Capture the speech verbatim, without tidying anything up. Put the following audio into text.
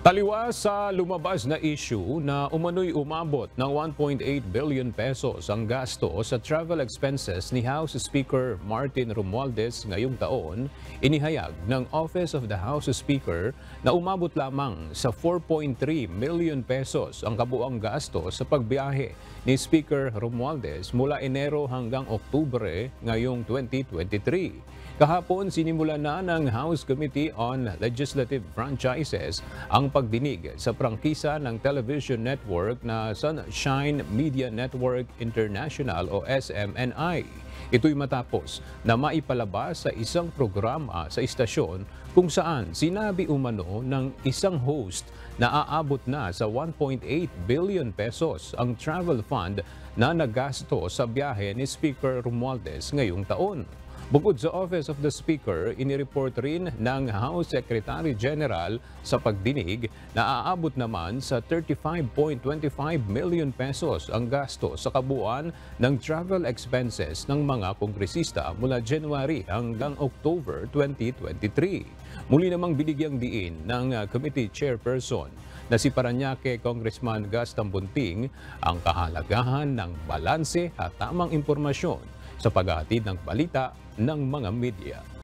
Taliwas sa lumabas na issue na umano'y umabot ng one point eight billion pesos ang gasto sa travel expenses ni House Speaker Martin Romualdez ngayong taon, inihayag ng Office of the House Speaker na umabot lamang sa four point three million pesos ang kabuang gasto sa pagbiyahe ni Speaker Romualdez mula Enero hanggang Oktubre ngayong twenty twenty-three. Kahapon, sinimula na ng House Committee on Legislative Franchises ang pagdinig sa prangkisa ng television network na Sunshine Media Network International o S M N I. Ito'y matapos na maipalabas sa isang programa sa istasyon kung saan sinabi umano ng isang host na aabot na sa one point eight billion pesos ang travel fund na nagasto sa biyahe ni Speaker Romualdez ngayong taon. Bukod sa Office of the Speaker, inireport rin ng House Secretary General sa pagdinig na aabot naman sa thirty-five point two five million pesos ang gasto sa kabuuan ng travel expenses ng mga kongresista mula January hanggang October twenty twenty-three. Muli namang binigyang diin ng Committee Chairperson na si Parañaque Congressman Gus Tambunting ang kahalagahan ng balanse at tamang impormasyon sa paghahatid ng balita ng mga media.